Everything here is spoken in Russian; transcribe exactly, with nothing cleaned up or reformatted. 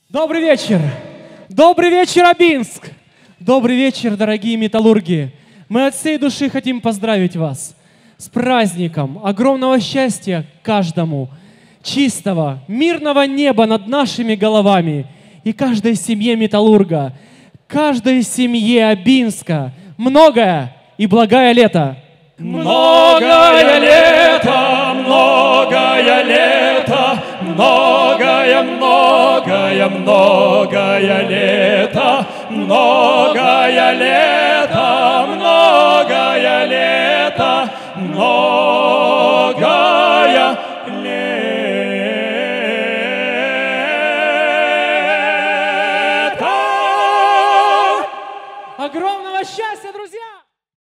Добрый вечер! Добрый вечер, Абинск! Добрый вечер, дорогие металлурги! Мы от всей души хотим поздравить вас с праздником, огромного счастья каждому, чистого, мирного неба над нашими головами и каждой семье металлурга, каждой семье Абинска. Многое и благое лето! Многое лето, многое лето, многое, многое, многое лето, многое лето, многое лето, многое